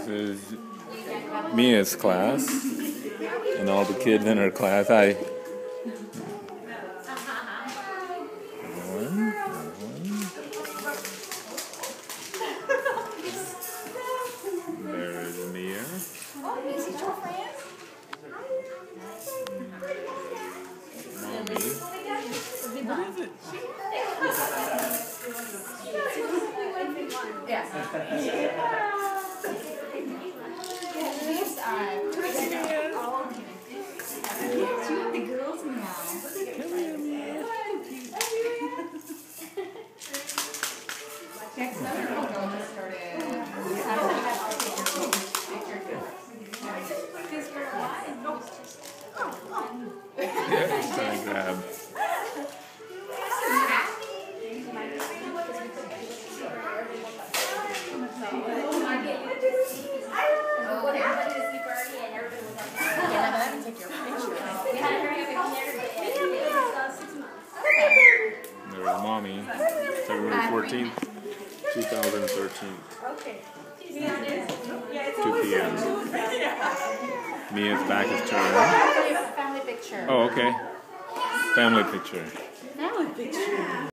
This is Mia's class, and all the kids in her class. There's Mia. Oh, is it your friend? Mommy. What is it? Yes. These are two of the girls now. Next summer, we'll go and started. Trying to grab. There's Mommy, February 14th, 2013. 2 p.m. Mia's back is turned. Family picture. Oh, okay. Family picture. Family picture.